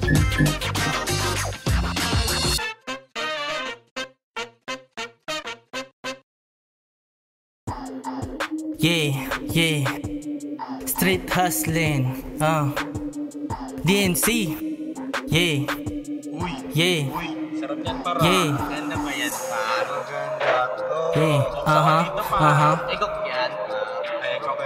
Yeah, street hustling, DNC, yeah, Sarap yan para. Ganda ba yan para? Egok yan. Egok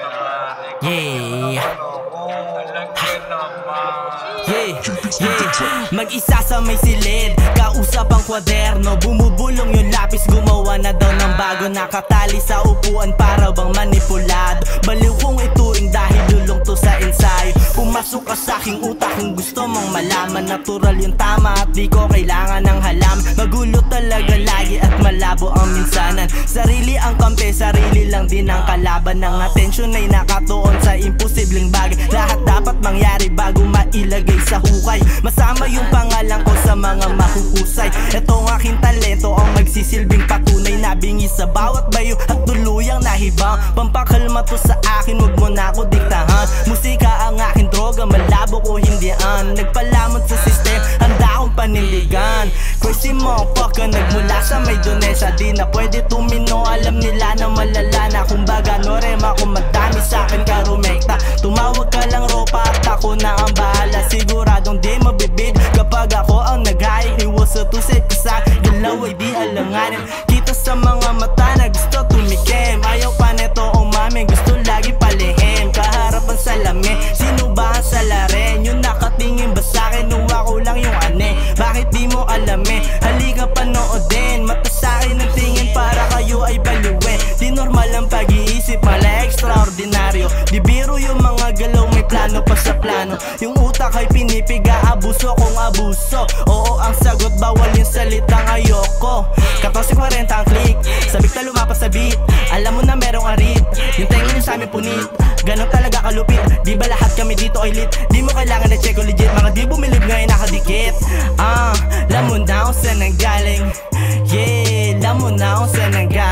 mag-isa sa may silid, kausap ang kwaderno, bumubulong yung lapis, gumawa na daw ng bago, nakatali sa upuan para bang manipulado. Baliw kong ituring dahil lulong to sa ensayo. Pumasok ka sa aking utak kung gusto mong malaman, natural yung tama at di ko kailangan ng halam. Magulo talaga lagi at malabo ang minsanan. Sarili ang kampe, sarili lang din ang kalaban. Ang atensyon ay nakatuon sa imposibleng bagay. Lahat dapat mangyari bago mailagay sa hukay. Masama yung pangalan ko sa mga mahuhusay. Ito ang aking talento, ang magsisilbing patunay na bingi sa bawat bayo at tuluyang nahibang. Pampakalma to sa akin, wag mo na ako diktahan. Musika ang aking droga, malabo ko hindian. Nagpalamot sa system, handa akong panindigan. Crazy motherfucker, nagmula sa may Donesa, di na pwede tumino. Alam nila na malala na, kumbaga no rema kung madami sa akin karumekta. Tumawag ka lang ropa at ako na ang bahala. Siguradong di mabibig kapag ako ang nag-high. Iwas to set ka sa galaw ay di alanganin. Kita sa mga mata na gusto tumikim. Ayaw pa neto umamin, gusto lagi palihim. Kaharapan sa lamin, sino ba ang salarin? Yung nakatingin ba sa'kin, nuwa ko lang yung ane. Bakit di mo alamin? Halika panoodin. Mata sa'kin ang tingin para kayo ay baliwin. Di normal ang pag-iisip, mala extraordinaryo. Di biro yung mga galaw, may plano pa sa plano. Yung utak ay pinipiga, abuso kung abuso. Oo ang sagot, bawal yung salitang ayoko. 14.40 ang click, sabik na lumapas sa beat. Alam mo na merong arit, yung tenga nyo sa amin punit. Ganon talaga kalupit, di ba lahat kami dito ay lit? Di mo kailangan na check o legit, mga di bumilib ngayon nakadikit. Alam mo na kung saan nanggaling. Yeah, alam mo na kung saan nanggaling.